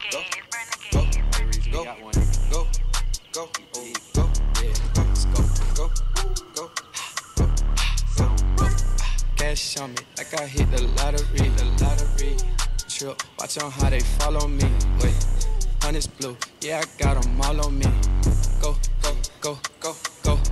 go, go, go, got one. go, go, go, yeah, let's go, go, go, go, go, go. Cash on me like I hit the lottery. Trip, watch on how they follow me. Wait, honey's blue, yeah I got 'em all on me. Go, go, go, go, go.